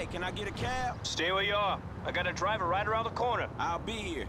Hey, can I get a cab? Stay where you are. I got a driver right around the corner. I'll be here.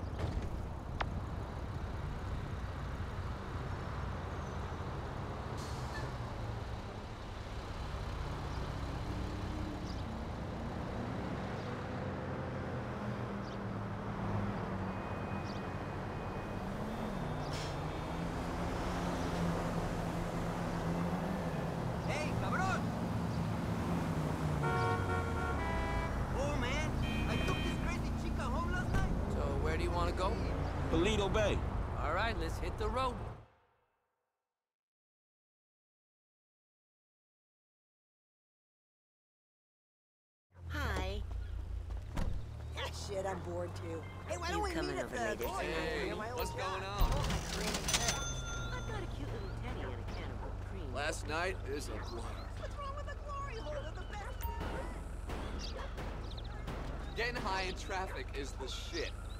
Where do you want to go? Paleto Bay. All right, let's hit the road. Hi. Ah, shit, I'm bored too. Hey, why don't we coming meet over at later the tonight? What's going on? I've got a cute little teddy and a can of whipped cream. Last night is a blur. What's wrong with the glory hole of the bathroom? Getting high in traffic is the shit.